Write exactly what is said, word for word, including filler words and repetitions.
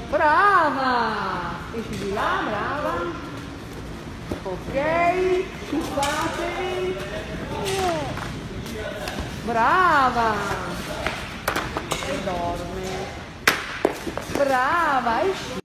Brava! Esci di là, brava. Ok, schiffatevi. Brava! E dorme. Brava, esci.